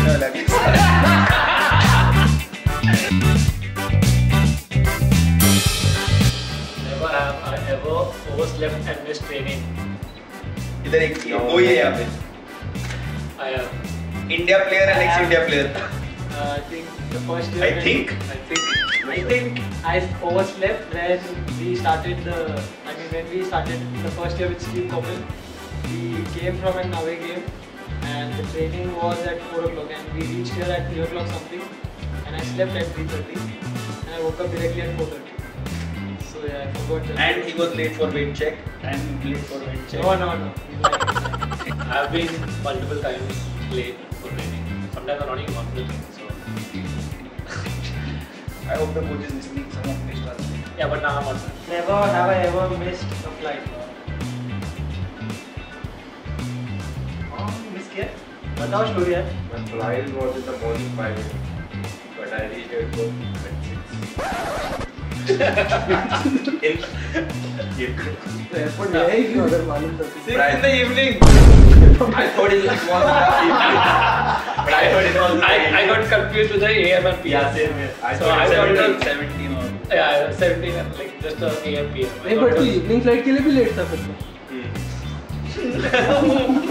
पीने वाला Never have I ever overslept and missed training. इधर एक कोई है यहाँ पे I am. इंडिया प्लेयर है next India player I think the first year. I think I overslept when we started the first year with Steve Coppel. We came from an away game and the training was at 4 o'clock and we reached here at 3 o'clock something and I slept at 3:30 and I woke up directly at 4:30. So yeah, I forgot that. and he was late for weight check and late for weight check. No. I've been multiple times late for training. Sometimes I'm not even on the training, so. I hope the coach is listening some of this stuff. Yeah, but now I'm on. Never have I ever missed a flight. Miss किया? बताओ story यार. My flight was in the morning 5 a.m. but I reached airport at 6. Airport गया ही क्यों अगर मालूम था? 6 in the evening. I thought it was but I thought it was I got confused with the AM and PM. Yeah, same here. So I thought it was 17 or yeah 17 and like just a AM PM. नहीं but तू evening flight के लिए भी late था फिर तो.